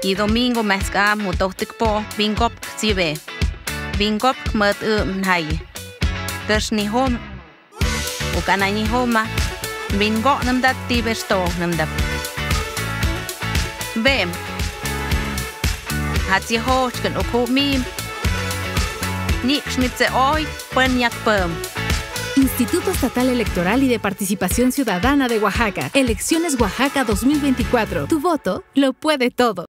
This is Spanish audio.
Y domingo mezcla mutohtikpo bingop sibe. Bingop kmet hay. Kesh ni hom. Ukana ni homa. Bingo namdat tibesto namdap. Bem. Hatsi hochken oku mim. Ni schnitze hoy penyak pem. Instituto Estatal Electoral y de Participación Ciudadana de Oaxaca. Elecciones Oaxaca 2024. Tu voto lo puede todo.